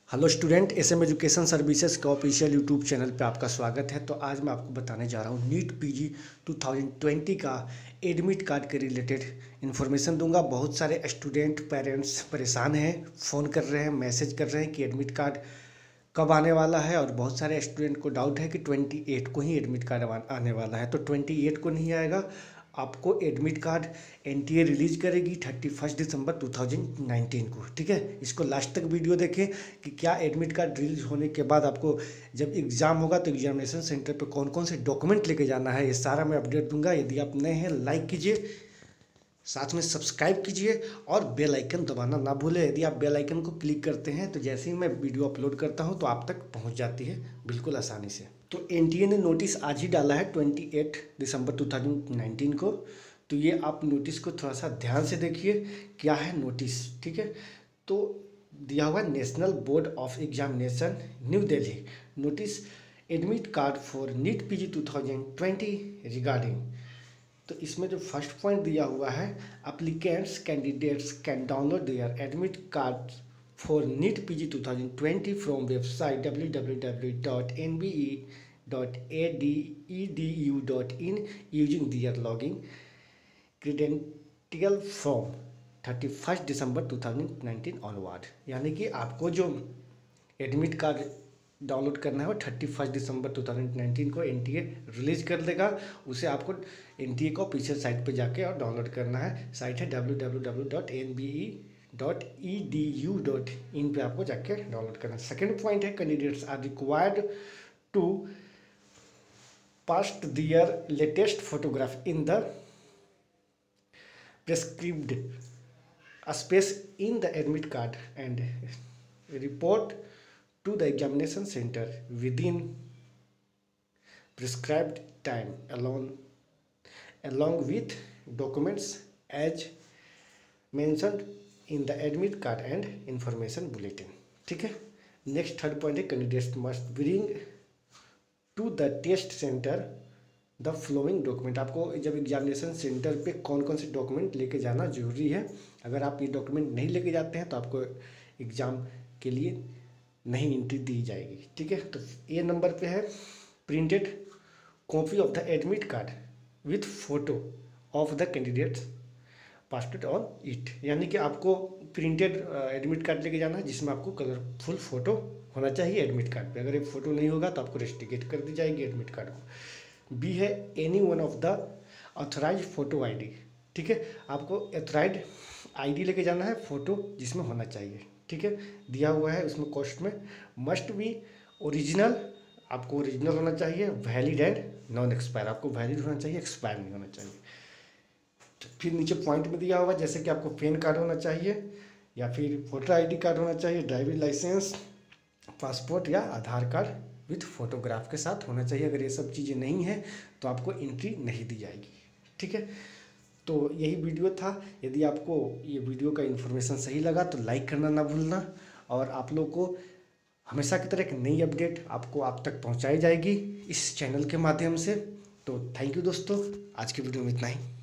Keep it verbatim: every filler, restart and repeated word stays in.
Hello student, S M education services का official YouTube channel पे आपका स्वागत है। तो आज मैं आपको बताने जा रहा हूँ नीट पीजी दो हज़ार बीस का एडमिट कार्ड के रिलेटेड इन्फॉर्मेशन दूंगा। बहुत सारे स्टूडेंट पेरेंट्स परेशान हैं, फ़ोन कर रहे हैं, मैसेज कर रहे हैं कि एडमिट कार्ड कब आने वाला है, और बहुत सारे स्टूडेंट को डाउट है कि अट्ठाईस को ही एडमिट कार्ड आने वाला है। तो अट्ठाईस को नहीं आएगा, आपको एडमिट कार्ड एनटीए रिलीज करेगी थर्टी फर्स्ट दिसंबर दो हज़ार उन्नीस को। ठीक है, इसको लास्ट तक वीडियो देखें कि क्या एडमिट कार्ड रिलीज होने के बाद आपको जब एग्ज़ाम होगा तो एग्जामिनेशन सेंटर पे कौन कौन से डॉक्यूमेंट लेके जाना है, ये सारा मैं अपडेट दूंगा। यदि आप नए हैं लाइक कीजिए, साथ में सब्सक्राइब कीजिए और बेल आइकन दबाना ना भूलें। यदि आप बेल आइकन को क्लिक करते हैं तो जैसे ही मैं वीडियो अपलोड करता हूं तो आप तक पहुंच जाती है बिल्कुल आसानी से। तो एनटीए ने नोटिस आज ही डाला है अट्ठाईस दिसंबर दो हज़ार उन्नीस को। तो ये आप नोटिस को थोड़ा सा ध्यान से देखिए, क्या है नोटिस। ठीक है, तो दिया हुआ national board of examination new Delhi notice admit card for NEET PG दो हज़ार बीस रिगार्डिंग। तो इसमें जो फर्स्ट पॉइंट दिया हुआ है, applicants candidates can download their admit card for NEET PG दो हज़ार बीस from website W W W dot N B E dot A D E D U dot in using their logging credential from thirty first दिसंबर दो हज़ार उन्नीस onward. यानी कि आपको जो एडमिट कार्ड डाउनलोड करना है वो थर्टी फर्स्ट दिसंबर दो हज़ार उन्नीस को एनटीए रिलीज कर देगा। उसे आपको एनटीए को ऑफिशियल साइट पे जाके और डाउनलोड करना है। साइट है W W W dot N B E dot E D U dot in पे आपको जाके डाउनलोड करना है। सेकेंड पॉइंट है, candidates are required to post their latest photograph in the prescribed space in the admit card and report to the examination center within prescribed time along along with documents as mentioned in the admit card and information bulletin। ठीक है, next third point है, candidates must bring to the test centre the following document. आपको जब examination centre पे कौन कौन से document लेके जाना जरूरी है। अगर आप ये डॉक्यूमेंट नहीं लेके जाते हैं तो आपको एग्ज़ाम के लिए नहीं एंट्री दी जाएगी। ठीक है, तो ए नंबर पे है, printed copy of the admit card with photo of the candidates pasted on it. यानी कि आपको प्रिंटेड एडमिट कार्ड लेके जाना है जिसमें आपको कलरफुल फोटो होना चाहिए एडमिट कार्ड पे। अगर ये फोटो नहीं होगा तो आपको रेस्ट्रिकेट कर दी जाएगी एडमिट कार्ड को। बी है, any one of the authorise photo ID. ठीक है, आपको ऑथराइज आईडी लेके जाना है, फोटो जिसमें होना चाहिए। ठीक है, दिया हुआ है उसमें कॉस्ट में, मस्ट बी ओरिजिनल, आपको ओरिजिनल होना चाहिए, वैलिड एंड नॉन एक्सपायर। आपको वैलिड होना चाहिए, एक्सपायर नहीं होना चाहिए। तो फिर नीचे पॉइंट में दिया हुआ जैसे कि आपको पैन कार्ड होना चाहिए या फिर वोटर आईडी कार्ड होना चाहिए, ड्राइविंग लाइसेंस, पासपोर्ट या आधार कार्ड विथ फोटोग्राफ के साथ होना चाहिए। अगर ये सब चीज़ें नहीं हैं तो आपको एंट्री नहीं दी जाएगी। ठीक है, तो यही वीडियो था। यदि आपको ये वीडियो का इन्फॉर्मेशन सही लगा तो लाइक करना ना भूलना, और आप लोग को हमेशा की तरह एक नई अपडेट आपको आप तक पहुंचाई जाएगी इस चैनल के माध्यम से। तो थैंक यू दोस्तों, आज की वीडियो में इतना ही।